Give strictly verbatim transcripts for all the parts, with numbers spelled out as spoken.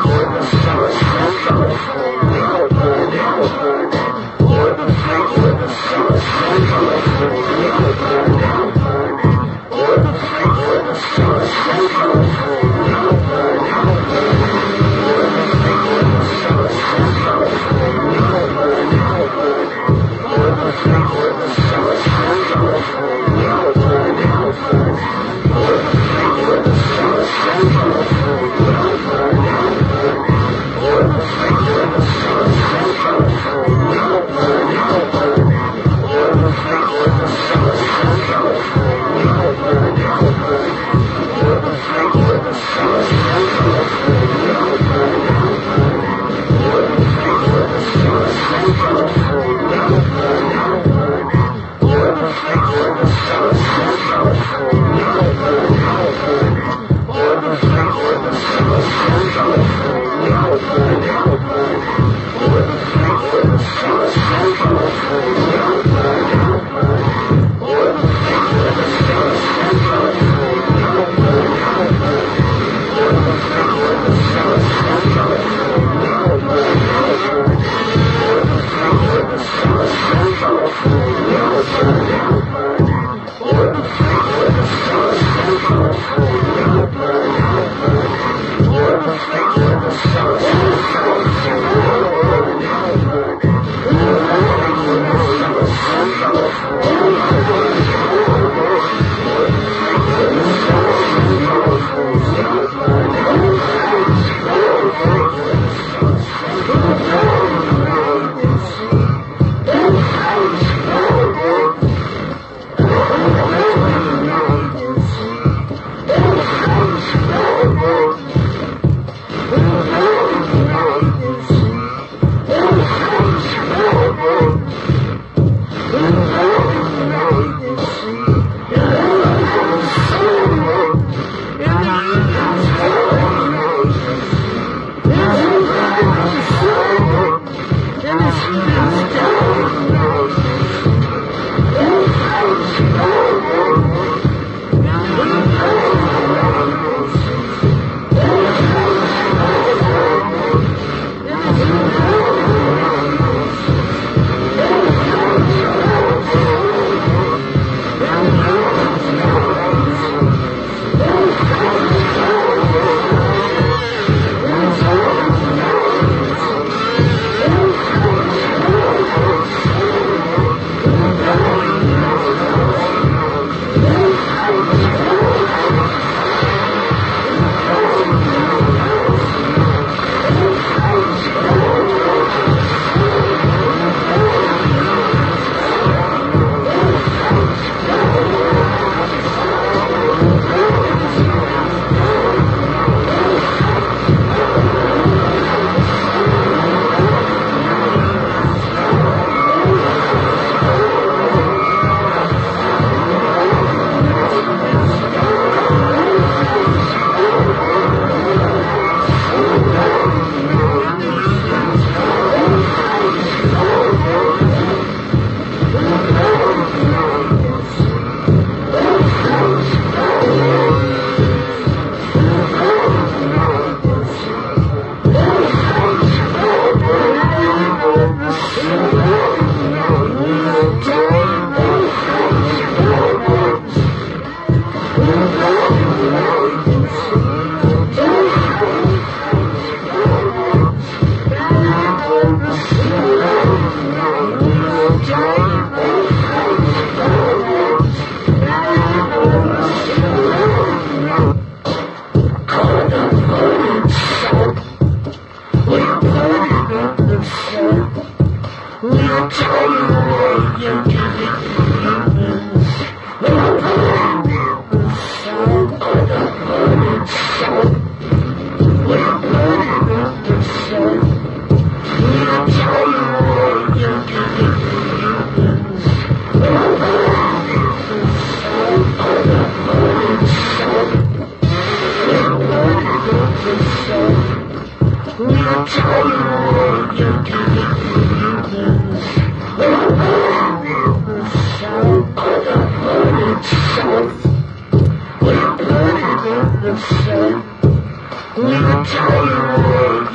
We'll tell you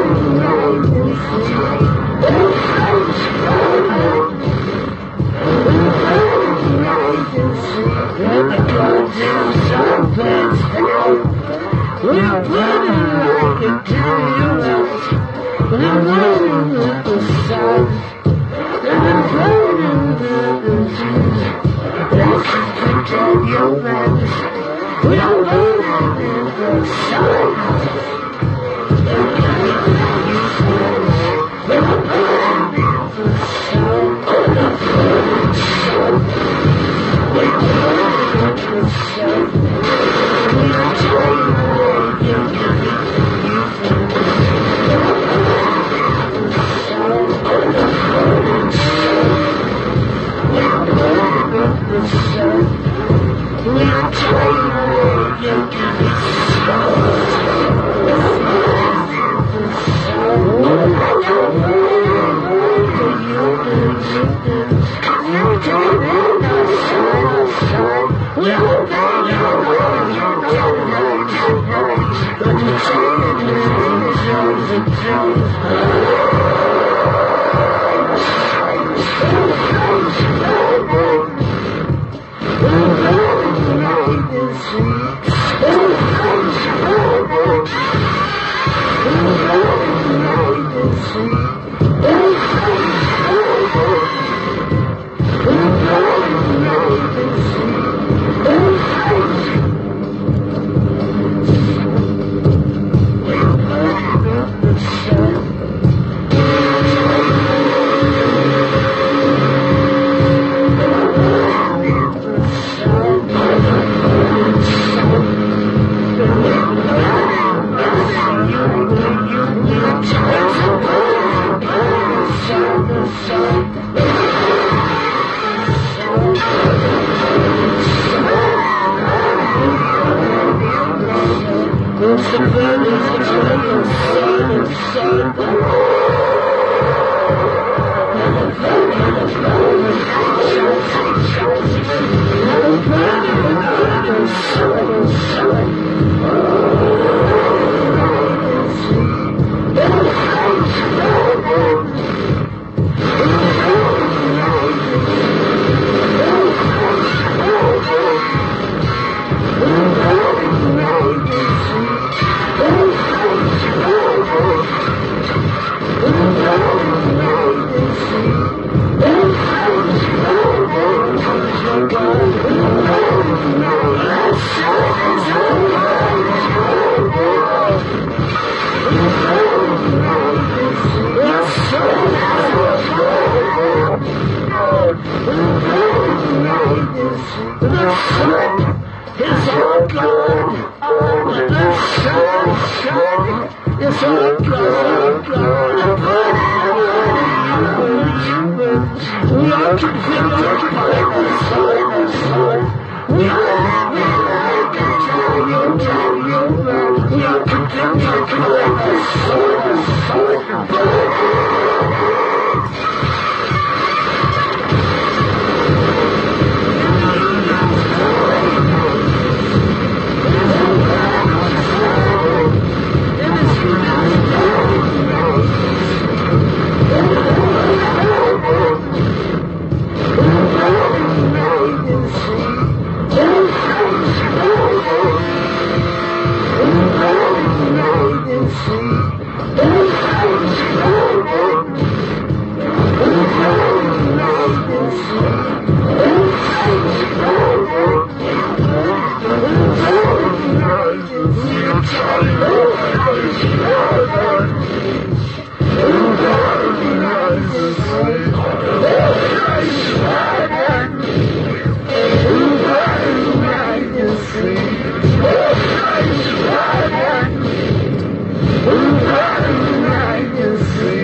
Free.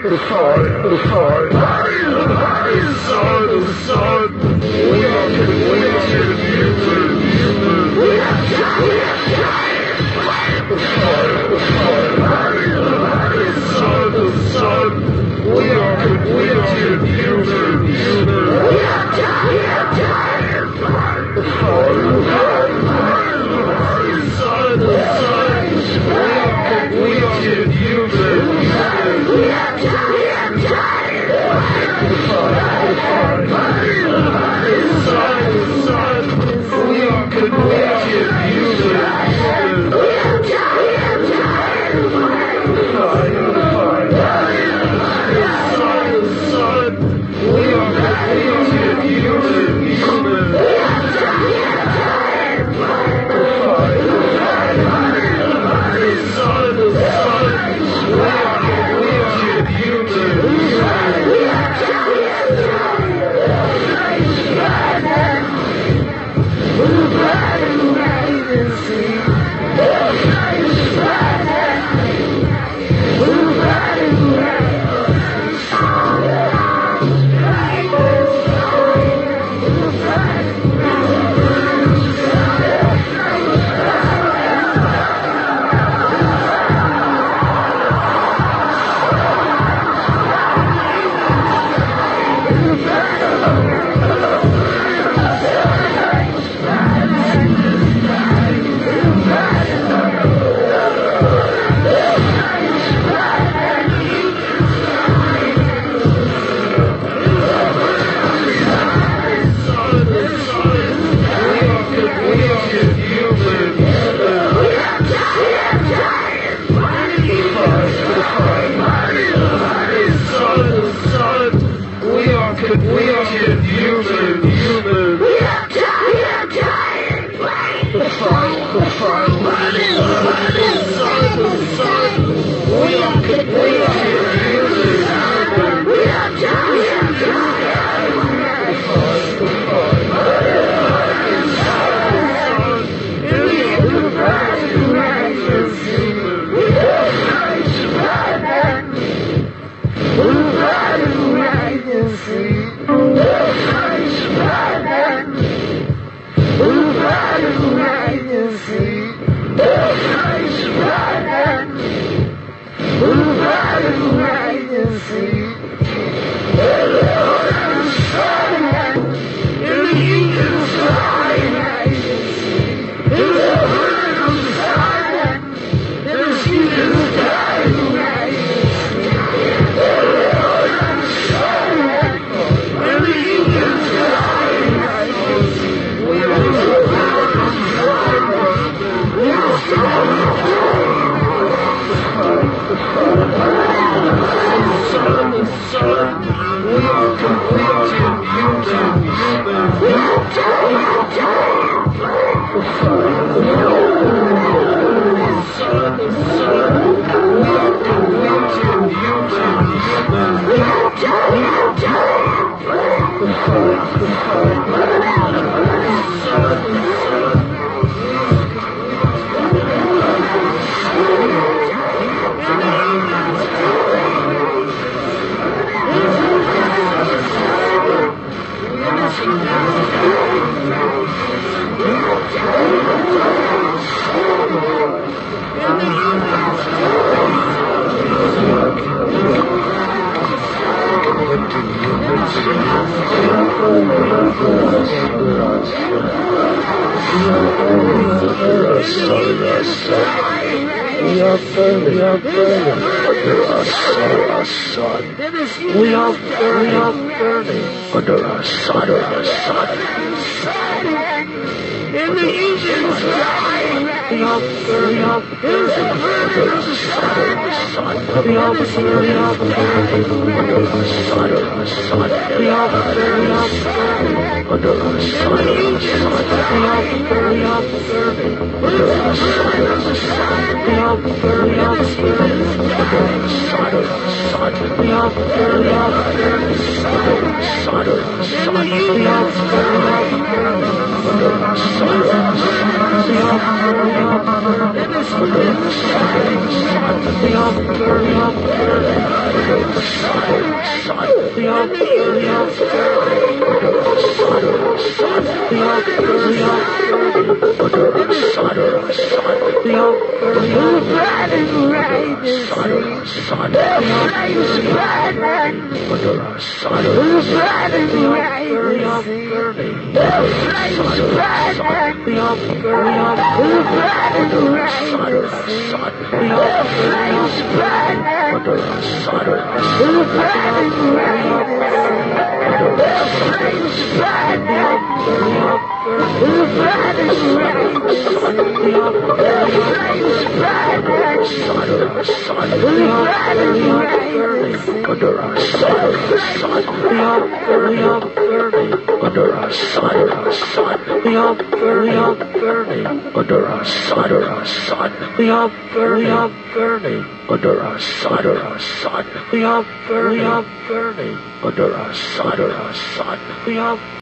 the fire, the fire, the sun, the sun. We are convicted humans, humans. We are tired, the fire, the fire, the sun, the sun. We are convicted humans, humans. We are tired, tired, the fire, the fire, the sun, the sun. We are convicted humans. We are tired, tired. The fire, the fire, the sun, the sun. We are convicted humans. We are tired, tired. The fire, the fire, the sun, the sun. We are convicted humans. We are tired, tired. The fire, the fire, the sun, the sun. We are convicted humans. We are tired, tired. We're riding right and see. We're riding right. We're riding right. Convicted human, human. We are tired, tired. The fire, the fire, the sun, the sun. We are convicted human, human. We are tired, tired. The fire, the fire, the sun, the sun. We are convicted human. We are tired, tired. We're riding right and free. We're riding right. We're riding right and free. We're riding right. We're riding right and free. We're riding right. In the Union's riding right and free. In the Union's riding. In the Union's riding right and free. We are burning, we are burning. Under our sun, our sun. We are burning, we are burning. Under our sun, our sun. In the Union's line. We are burning, we are burning. Under our sun, our sun. We are burning, we are burning. Under our sun, our sun. We are burning, we are burning. Under our sun, our sun. We are burning, we are burning. Under our sun, our sun. We are burning, we are burning. Under our sun, our sun. We are burning, we are burning. Under our sun, our sun. We are burning, we are burning. Under our sun, our sun. Under us, under us, under us, under us.